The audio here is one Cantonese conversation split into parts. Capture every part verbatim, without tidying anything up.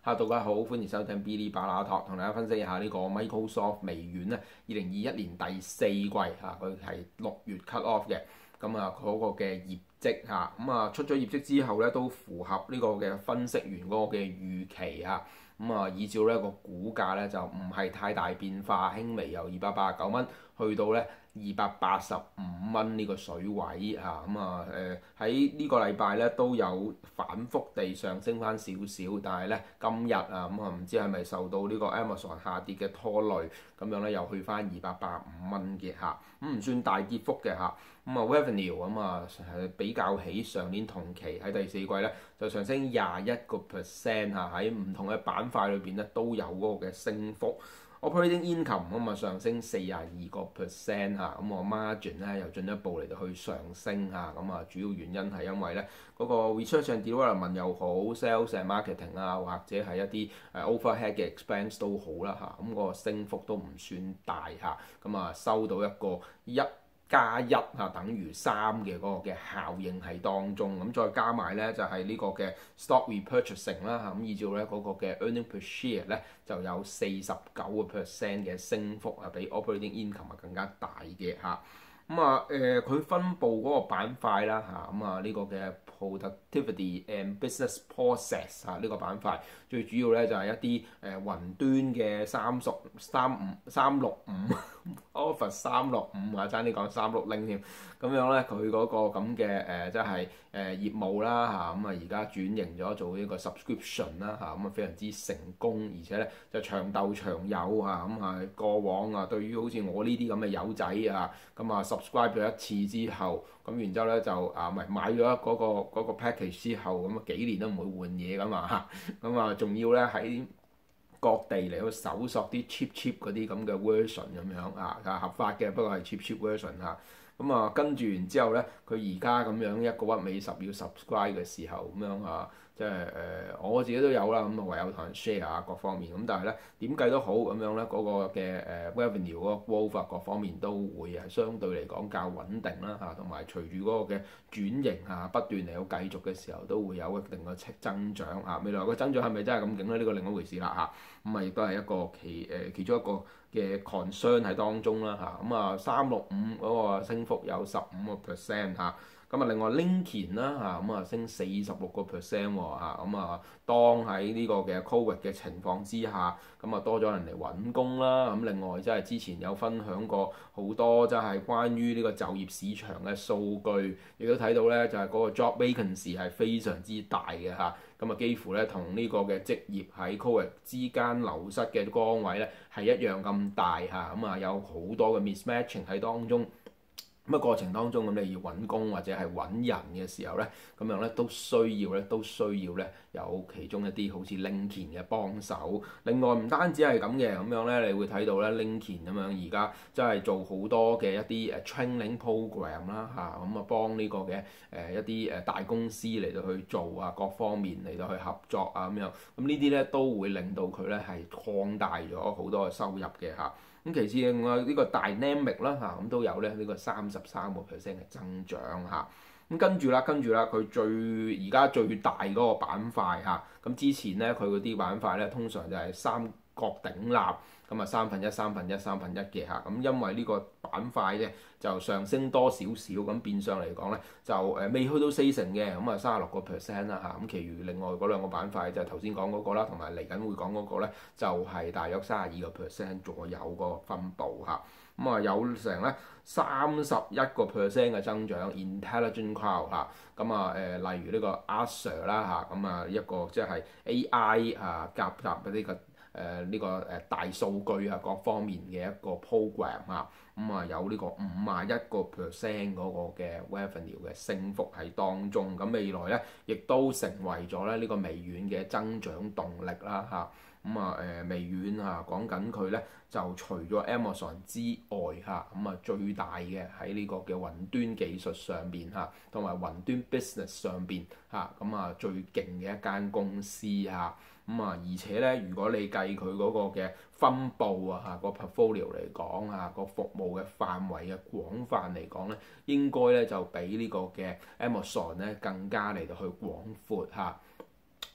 哈，大家好，歡迎收聽 Billy 巴拉托，同大家分析一下呢個 Microsoft 微軟咧，二零二一年第四季嚇，佢係六月 cut off 嘅，咁啊嗰個嘅業績嚇，咁啊出咗業績之後咧，都符合呢個嘅分析員嗰個嘅預期嚇，咁啊依照呢個股價咧就唔係太大變化，輕微由二百八十九蚊去到咧二百八十五蚊呢個水位嚇，咁啊誒喺呢個禮拜咧都有反覆地上升翻少少，但係咧今日啊咁啊唔知係咪受到呢個 Amazon 下跌嘅拖累，咁樣咧又去翻二百八十五蚊嘅嚇，咁唔算大跌幅嘅嚇，咁啊 revenue 咁啊係比較起上年同期喺第四季咧就上升廿一個 percent 嚇，喺唔同嘅板塊裏邊咧都有嗰個嘅升幅。Operating income 咁啊上升四十二個 percent 嚇，咁我 margin 咧又進一步嚟到去上升嚇，咁啊主要原因係因為咧嗰個 research and development 又好 ，sales and marketing 啊，或者係一啲誒 overhead 嘅 expense 都好啦嚇，咁個升幅都唔算大嚇，咁啊收到一個一加一嚇等於三嘅嗰個嘅效應喺當中，咁再加埋咧就係呢個嘅 stock repurchasing 啦嚇，咁依照咧嗰個嘅 earning per share 咧就有四十九個 percent 嘅升幅啊，比 operating income 啊更加大嘅嚇。咁啊誒佢分佈嗰個板塊啦嚇，咁啊呢個嘅 productivity and business process 啊呢個板塊最主要咧就係一啲誒雲端嘅三十三五三六五 Office 三六五啊，爭啲講三六零添，咁樣咧佢嗰個咁嘅誒即係誒業務啦嚇，咁啊而家轉型咗做呢個 subscription 啦嚇，咁啊非常之成功，而且咧就長鬥長有啊，咁啊過往啊對於好似我呢啲咁嘅友仔啊，咁啊 subscribe 咗一次之後，咁然之後咧就啊咪買咗嗰個嗰個 package 之後，咁啊幾年都唔會換嘢噶嘛嚇，咁啊仲要咧喺各地嚟到搜索啲 cheap cheap 嗰啲咁嘅 version 咁樣啊，係合法嘅，不過係 cheap cheap version 嚇。咁啊跟住完之後咧，佢而家咁樣一個屈尾十要 subscribe 嘅時候咁樣啊，即係誒我自己都有啦，咁啊唯有同人 share 啊各方面，咁但係咧點計都好咁樣咧，嗰、那個嘅誒 revenue 嗰個 growth 啊各方面都會係相對嚟講較穩定啦嚇，同埋隨住嗰個嘅轉型啊不斷嚟到繼續嘅時候，都會有一定嘅增長啊。未來個增長係咪真係咁勁咧？呢、這個另一回事啦嚇。咁啊亦都係一個其誒、呃、其中一個嘅 concern 喺當中啦嚇。咁啊三六五嗰個升幅有十五個 percent 嚇。咁啊，另外 LinkedIn 啦嚇，咁啊升四十六個 percent 喎嚇，咁啊當喺呢個嘅 Covid 嘅情況之下，咁啊多咗人嚟揾工啦。咁另外即係之前有分享過好多即係關於呢個就業市場嘅數據，亦都睇到咧就係嗰個 job vacancy 係非常之大嘅嚇。咁啊幾乎咧同呢個嘅職業喺 Covid 之間流失嘅崗位咧係一樣咁大嚇。咁啊有好多嘅 mismatching 喺當中。咁啊過程當中咁你要揾工或者係揾人嘅時候咧，咁樣咧都需要咧都需要咧有其中一啲好似 LinkedIn 嘅幫手。另外唔單止係咁嘅，咁樣咧你會睇到咧 LinkedIn 咁樣而家即係做好多嘅一啲誒 training program 啦嚇，咁啊幫呢個嘅誒一啲誒大公司嚟到去做啊，各方面嚟到去合作啊咁樣，咁呢啲咧都會令到佢咧係擴大咗好多嘅收入嘅嚇。咁其次另外呢個 dynamic 啦嚇，咁都有咧呢個三十三個 percent 嘅增長嚇。咁跟住啦，跟住啦，佢最而家最大嗰個板塊嚇，咁之前咧佢嗰啲板塊咧通常就係三角鼎立，咁啊三分一、三分一、三分一嘅嚇。咁因為呢個板塊咧就上升多少少，咁變相嚟講咧就誒未去到四成嘅，咁啊三十六個 percent 啦嚇。咁其餘另外嗰兩個板塊就係頭先講嗰個啦，同埋嚟緊會講嗰個咧就係大約三十二個 percent 左右個分佈嚇。咁啊有成咧三十一個 percent 嘅增長 ，intelligent cloud 嚇。咁啊誒例如呢個 Azure 啦嚇，咁啊一個即係 A I 啊夾雜嗰啲個。誒呢、呃這個誒大數據啊各方面嘅一個 program 啊，咁、嗯、啊有呢個五十一個 percent 嗰個嘅 revenue 嘅升幅喺當中，咁未來咧亦都成為咗咧呢個微軟嘅增長動力啦嚇。咁啊誒微軟啊講緊佢咧就除咗 Amazon 之外嚇，咁啊最大嘅喺呢個嘅雲端技術上邊嚇，同埋雲端 business 上邊嚇，咁啊最勁嘅一間公司嚇。咁啊，而且咧，如果你計佢嗰個嘅分佈啊，嚇個 portfolio 嚟講啊，個服務嘅範圍嘅廣泛嚟講咧，應該咧就比呢個嘅 Amazon 咧更加嚟到去廣闊嚇。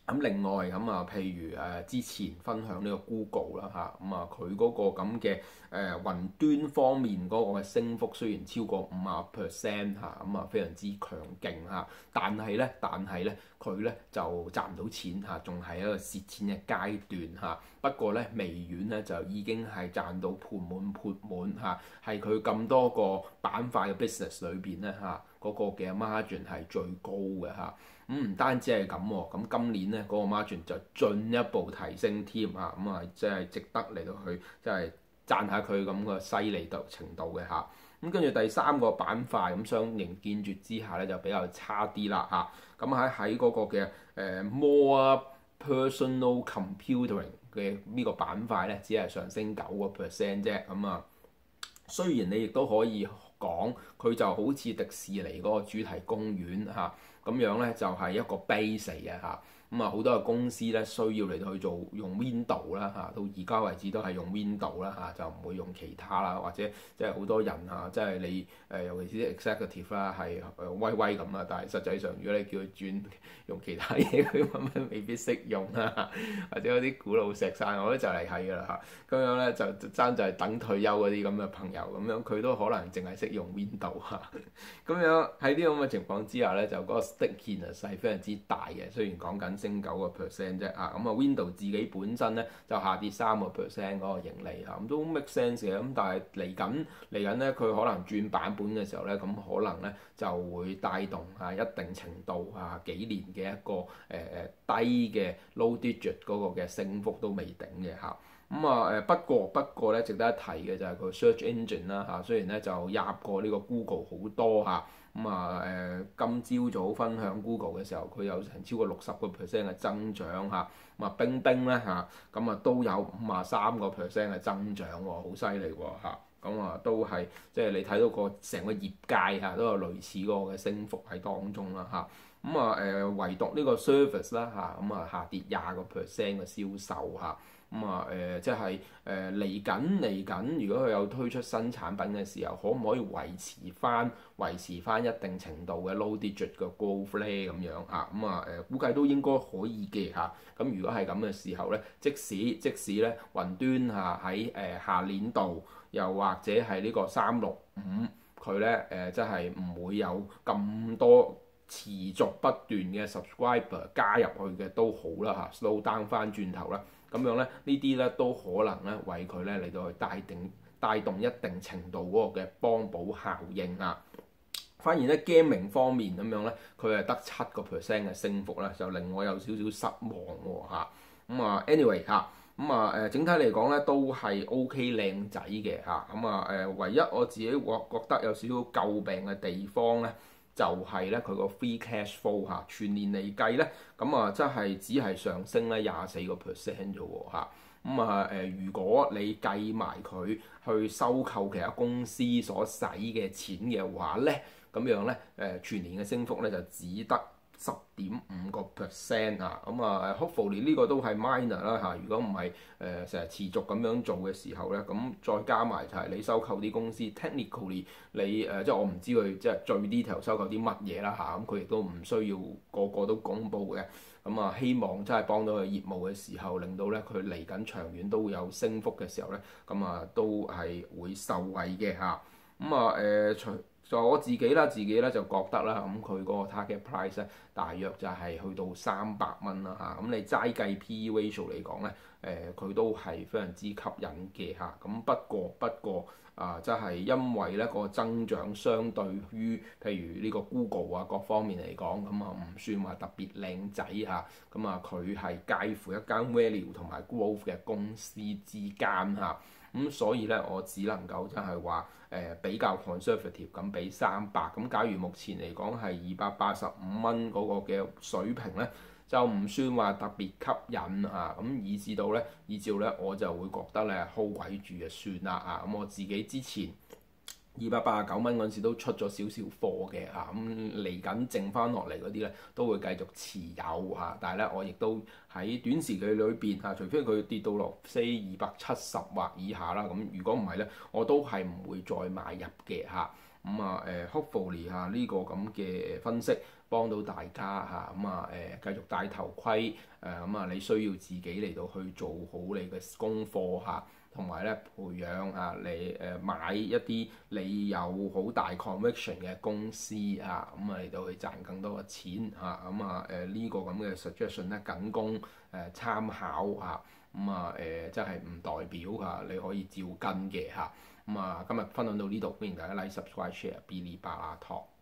咁另外咁啊，譬如誒之前分享呢個 Google 啦嚇，咁啊佢嗰個咁嘅誒雲端方面嗰個嘅升幅雖然超過五十 percent 嚇，咁啊非常之強勁嚇，但係咧，但係咧佢咧就賺唔到錢嚇，仲係一個蝕錢嘅階段嚇。不過咧，微軟咧就已經係賺到盆滿缽滿嚇，係佢咁多個板塊嘅 business 裏邊咧嚇，嗰個嘅 margin 係最高嘅嚇。咁唔單止係咁喎，咁今年咧嗰個 margin 就進一步提升添啊！咁啊，即係值得嚟到去即係讚下佢咁個犀利度程度嘅嚇。咁跟住第三個板塊咁相形見絀之下咧，就比較差啲啦嚇。咁喺喺嗰個嘅誒 more personal computing 嘅呢個板塊咧，只係上升九個 percent 啫。咁啊，雖然你亦都可以講佢就好似迪士尼嗰個主題公園嚇。咁樣咧就係一個 base 嚟嘅嚇，咁啊好多嘅公司咧需要嚟到去做用 Window 啦嚇，到而家為止都係用 Window 啦嚇，就唔會用其他啦，或者即係好多人啊，即係你誒尤其是 executive 啦係誒威威咁啦，但係實際上如果你叫佢轉用其他嘢，佢根本未必識用啊，或者嗰啲古老石山，我覺得就嚟係㗎啦嚇，咁樣咧就爭就係等退休嗰啲咁嘅朋友咁樣，佢都可能淨係識用 Window 嚇，咁樣喺啲咁嘅情況之下咧，就嗰個Stickiness係非常之大嘅，雖然講緊升九個 percent 啫啊，咁啊 Windows 自己本身咧就下跌三個 percent 嗰個盈利嚇，咁都 make sense 嘅，咁但係嚟緊嚟緊咧，佢可能轉版本嘅時候咧，咁可能咧就會帶動啊一定程度啊幾年嘅一個誒誒、呃、低嘅 low digit 嗰個嘅升幅都未定嘅嚇。咁啊誒不過不過咧值得一提嘅就係個 search engine 啦嚇，雖然咧就入過呢個 Google 好多嚇。咁啊誒，今朝早分享 Google 嘅時候，佢有成超過六十個 percent 嘅增長嚇。咁啊，冰冰咧嚇，咁啊都有五啊三個 percent 嘅增長喎，好犀利喎嚇。咁啊都係即係你睇到個成個業界嚇都有類似嗰個嘅升幅喺當中啦嚇。咁啊誒，唯獨呢個 service 啦嚇，咁啊下跌廿個 percent 嘅銷售嚇。咁啊誒，即係誒嚟緊嚟緊，如果佢有推出新產品嘅時候，可唔可以維持翻維持翻一定程度嘅 low digit 嘅 growth 咧咁樣啊？咁啊誒，估計都應該可以嘅嚇。咁、啊、如果係咁嘅時候咧，即使即使咧雲端嚇喺誒下年度，又或者係呢個三六五，佢咧誒即係唔會有咁多持續不斷嘅 subscriber 加入去嘅都好啦嚇 slow down 翻轉頭啦。咁樣咧，呢啲咧都可能咧為佢咧嚟到去帶定帶動一定程度嗰個嘅幫補效應啊。反而咧 gaming 方面咁樣咧，佢係得七個 percent 嘅升幅咧，就令我有少少失望喎嚇。咁啊 anyway 嚇，咁啊誒整體嚟講咧都係 OK 靚仔嘅嚇。咁啊誒唯一我自己覺覺得有少少詬病嘅地方咧，就係咧佢個 free cash flow 嚇，全年嚟計咧，咁啊真係只係上升咧廿四個 percent 啫喎嚇。咁啊誒，如果你計埋佢去收購其他公司所使嘅錢嘅話咧，咁樣咧誒全年嘅升幅咧就只得十點五個 percent 啊。咁啊 hopefully 呢個都係 minor 啦嚇。如果唔係誒成日持續咁樣做嘅時候咧，咁再加埋就係你收購啲公司 technically 你誒、呃、即係我唔知佢即係最 detail 收購啲乜嘢啦嚇。咁佢亦都唔需要個個都公佈嘅。咁啊希望真係幫到佢業務嘅時候，令到咧佢嚟緊長遠都會有升幅嘅時候咧，咁啊都係會受惠嘅嚇。咁啊誒除就我自己啦，自己咧就覺得啦，咁佢嗰個 target price 咧，大約就係去到三百蚊啦嚇。咁你齋計 P E ratio 嚟講咧，誒、呃、佢都係非常之吸引嘅嚇。咁不過不過啊，即、呃、係因為咧個增長相對於譬如呢個 Google 啊各方面嚟講，咁啊唔算話特別靚仔嚇。咁啊佢係介乎一間 value 同埋 growth 嘅公司之間嚇。咁、嗯、所以咧，我只能夠真係話誒比較 conservative 咁俾三百。咁假如目前嚟講係二百八十五蚊嗰個嘅水平咧，就唔算話特別吸引啊。咁以至到咧，以照咧，我就會覺得咧 hold 鬼住就算啦啊。咁我自己之前二百八十九蚊嗰陣時都出咗少少貨嘅嚇，咁嚟緊剩翻落嚟嗰啲咧都會繼續持有嚇，但係咧我亦都喺短時期裏邊嚇，除非佢跌到落四二百七十或以下啦，咁如果唔係咧，我都係唔會再買入嘅嚇。 咁啊誒，hopefully 嚇呢個咁嘅分析幫到大家嚇，咁啊誒繼續戴頭盔誒，咁啊你需要自己嚟到去做好你嘅功課嚇。同埋咧培養啊，你誒買一啲你有好大 conviction 嘅公司啊，咁啊嚟到去賺更多嘅錢嚇，咁啊誒呢個咁嘅 suggestion 咧僅供誒參考嚇，咁啊誒即係唔代表嚇你可以照跟嘅嚇，咁啊今日分享到呢度，歡迎大家 like、subscribe、share，Billy 巴拉托。